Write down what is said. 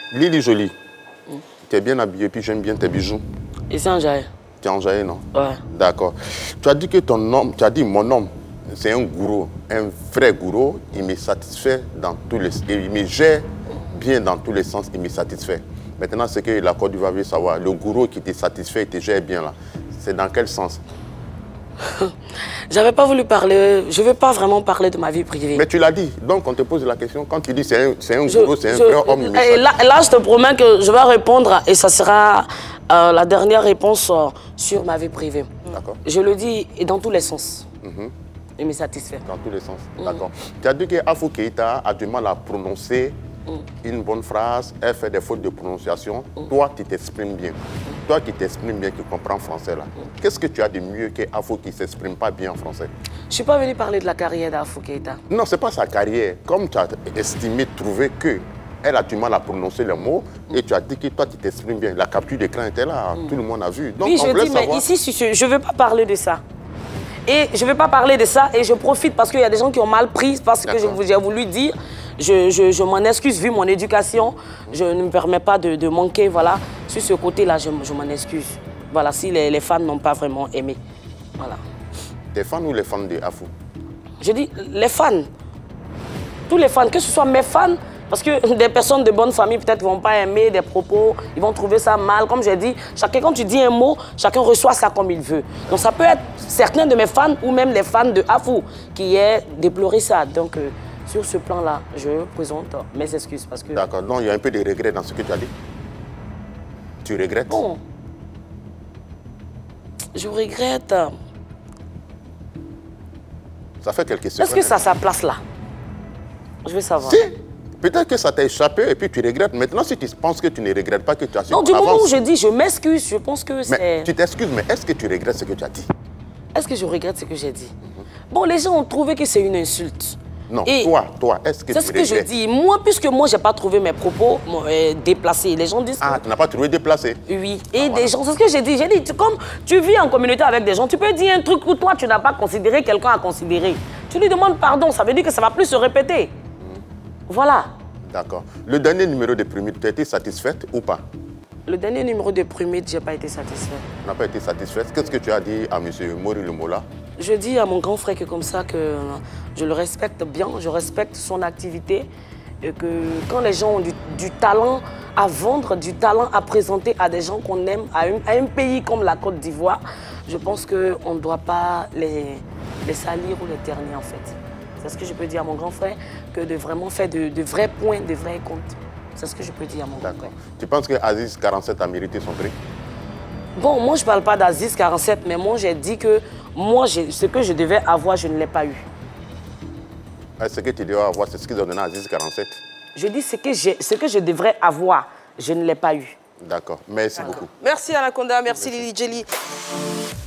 Lily Jolie, tu es bien habillée, puis j'aime bien tes bijoux. Et c'est Anjaye. Tu es Anjaye, non? Ouais. D'accord. Tu as dit que ton homme, tu as dit mon homme, c'est un gourou, un vrai gourou. Il me satisfait dans tous les... Il me gère bien dans tous les sens, il me satisfait. Maintenant, ce que la Côte d'Ivoire veut savoir, le gourou qui te satisfait, il te gère bien là, c'est dans quel sens? J'avais pas voulu parler, je veux pas vraiment parler de ma vie privée. Mais tu l'as dit, donc on te pose la question, quand tu dis c'est un gourou, c'est un vrai homme, il me et là, je te promets que je vais répondre et ça sera la dernière réponse sur ma vie privée. D'accord. Je le dis dans tous les sens. Il me satisfait. Dans tous les sens, d'accord. Tu as dit que Afou Keïta a du mal à prononcer une bonne phrase, elle fait des fautes de prononciation. Toi, tu t'exprimes bien. Toi qui t'exprimes bien, qui comprends français là. Qu'est-ce que tu as de mieux que Afou qui ne s'exprime pas bien en français? Je ne suis pas venu parler de la carrière d'Afou Keïta. Non, ce n'est pas sa carrière. Comme tu as estimé, trouvé que elle a du mal à prononcer les mots et tu as dit que toi, tu t'exprimes bien. La capture d'écran était là, tout le monde a vu. Donc, oui, je dis, mais ici, je ne veux pas parler de ça. Et je ne veux pas parler de ça et je profite parce qu'il y a des gens qui ont mal pris parce que j'ai voulu dire. Je m'en excuse vu mon éducation. Je ne me permets pas de manquer, voilà. Sur ce côté-là, je m'en excuse. Voilà, si les fans n'ont pas vraiment aimé. Voilà. Tes fans ou les fans de Afou? Je dis les fans. Tous les fans, que ce soit mes fans, parce que des personnes de bonne famille peut-être ne vont pas aimer des propos, ils vont trouver ça mal. Comme j'ai dit, quand tu dis un mot, chacun reçoit ça comme il veut. Donc ça peut être certains de mes fans ou même les fans de Afou qui aient déploré ça. Donc sur ce plan-là, je présente mes excuses parce que... D'accord, donc il y a un peu de regret dans ce que tu as dit. Tu regrettes? Bon, je regrette. Ça fait quelques secondes. Est-ce que ça a sa place là? Je veux savoir. Si. Peut-être que ça t'a échappé et puis tu regrettes. Maintenant, si tu penses que tu ne regrettes pas, que tu as su... Non, du moment où je dis je m'excuse, je pense que c'est... Mais tu t'excuses, mais est-ce que tu regrettes ce que tu as dit? Est-ce que je regrette ce que j'ai dit? Bon, les gens ont trouvé que c'est une insulte. Non, et toi, est-ce que tu regrettes? C'est ce que je dis. Moi, puisque moi, je n'ai pas trouvé mes propos déplacés. Les gens disent... Ah, tu n'as pas trouvé déplacé? Oui. Et des gens, c'est ce que j'ai dit. J'ai dit, comme tu vis en communauté avec des gens, tu peux dire un truc où toi, tu n'as pas considéré, quelqu'un a considéré. Tu lui demandes pardon, ça veut dire que ça ne va plus se répéter. Voilà. D'accord. Le dernier numéro de Prumite, tu as été satisfaite ou pas? Le dernier numéro de Prumite, je n'ai pas été satisfaite. Tu n'as pas été satisfaite. Qu'est-ce que tu as dit à M. Mori Lumola? Je dis à mon grand frère que comme ça, que je le respecte bien, je respecte son activité et que quand les gens ont du talent à vendre, du talent à présenter à des gens qu'on aime, à un pays comme la Côte d'Ivoire, je pense qu'on ne doit pas les salir ou les ternir en fait. C'est ce que je peux dire à mon grand frère, que de vraiment faire de vrais points, de vrais comptes. C'est ce que je peux dire à mon grand frère. Tu penses que Aziz 47 a mérité son prix? Bon, moi je ne parle pas d'Aziz 47, mais moi j'ai dit que moi, ce que je devais avoir, je ne l'ai pas eu. Ce que tu devais avoir, c'est ce qu'ils ont donné à Aziz 47? Je dis ce que je devrais avoir, je ne l'ai pas eu. D'accord, merci beaucoup. Merci Anaconda, merci Lily Jelly.